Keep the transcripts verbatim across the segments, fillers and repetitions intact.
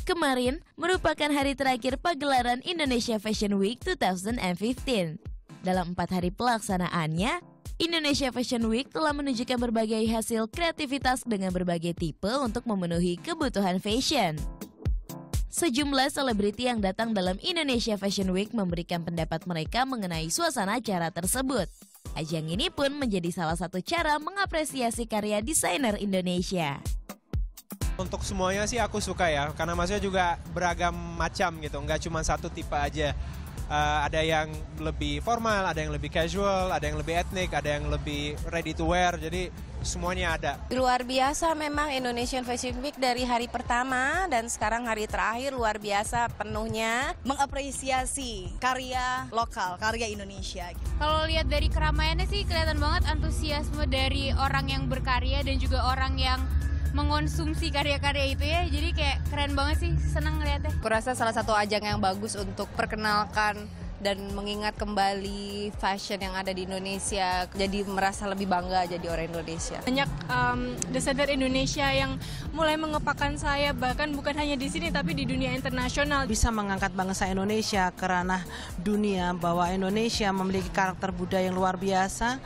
Kemarin merupakan hari terakhir pagelaran Indonesia Fashion Week dua ribu lima belas. Dalam empat hari pelaksanaannya, Indonesia Fashion Week telah menunjukkan berbagai hasil kreativitas dengan berbagai tipe untuk memenuhi kebutuhan fashion. Sejumlah selebriti yang datang dalam Indonesia Fashion Week memberikan pendapat mereka mengenai suasana acara tersebut. Ajang ini pun menjadi salah satu cara mengapresiasi karya desainer Indonesia. Untuk semuanya sih aku suka ya, karena maksudnya juga beragam macam gitu, nggak cuma satu tipe aja. Uh, ada yang lebih formal, ada yang lebih casual, ada yang lebih etnik, ada yang lebih ready to wear, jadi semuanya ada. Luar biasa memang Indonesian Fashion Week dari hari pertama dan sekarang hari terakhir luar biasa penuhnya. Mengapresiasi karya lokal, karya Indonesia. Kalau lihat dari keramaiannya sih kelihatan banget antusiasme dari orang yang berkarya dan juga orang yang mengonsumsi karya-karya itu ya, jadi kayak keren banget sih, senang ngeliatnya. Kurasa salah satu ajang yang bagus untuk perkenalkan dan mengingat kembali fashion yang ada di Indonesia, jadi merasa lebih bangga jadi orang Indonesia. Banyak um, desainer Indonesia yang mulai mengepakkan saya, bahkan bukan hanya di sini tapi di dunia internasional. Bisa mengangkat bangsa Indonesia ke ranah dunia, bahwa Indonesia memiliki karakter budaya yang luar biasa.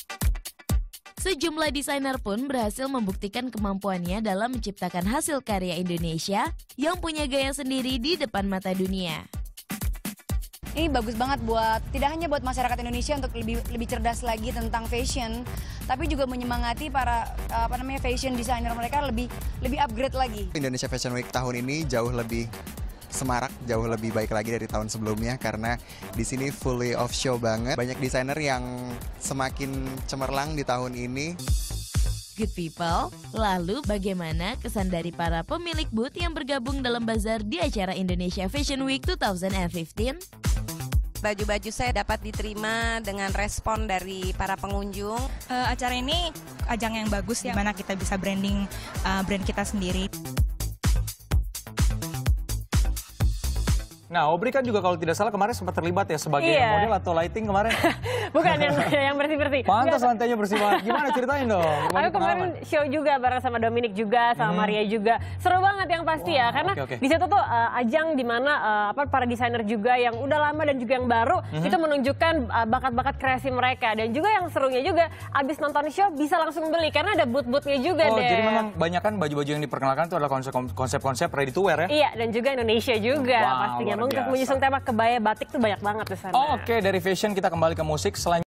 Sejumlah desainer pun berhasil membuktikan kemampuannya dalam menciptakan hasil karya Indonesia yang punya gaya sendiri di depan mata dunia. Ini bagus banget buat, tidak hanya buat masyarakat Indonesia untuk lebih lebih cerdas lagi tentang fashion, tapi juga menyemangati para apa namanya fashion designer mereka lebih lebih upgrade lagi. Indonesia Fashion Week tahun ini jauh lebih semarak, jauh lebih baik lagi dari tahun sebelumnya karena di sini fully off show banget. Banyak desainer yang semakin cemerlang di tahun ini. Good people, lalu bagaimana kesan dari para pemilik booth yang bergabung dalam bazar di acara Indonesia Fashion Week dua ribu lima belas? Baju-baju saya dapat diterima dengan respon dari para pengunjung. Uh, acara ini ajang yang bagus ya, di mana kita bisa branding uh, brand kita sendiri. Nah, Obri kan juga kalau tidak salah kemarin sempat terlibat ya sebagai iya. model atau lighting kemarin. Bukan yang yang bersih-bersih. Pantas lantainya bersih banget. Gimana ceritain dong? Aku kemarin show juga bareng sama Dominic juga, sama hmm. Maria juga. Seru banget yang pasti wow, ya, karena okay, okay. di situ tuh uh, ajang di mana uh, apa para desainer juga yang udah lama dan juga yang baru hmm. itu menunjukkan uh, bakat-bakat kreasi mereka. Dan juga yang serunya juga abis nonton show bisa langsung beli karena ada booth-boothnya juga oh, deh. Jadi memang banyak kan baju-baju yang diperkenalkan itu adalah konsep-konsep ready to wear ya? Iya, dan juga Indonesia juga wow, pastinya. Untuk menyusun tema kebaya batik tuh banyak banget di sana. Oh, oke, okay. Dari fashion kita kembali ke musik. Selain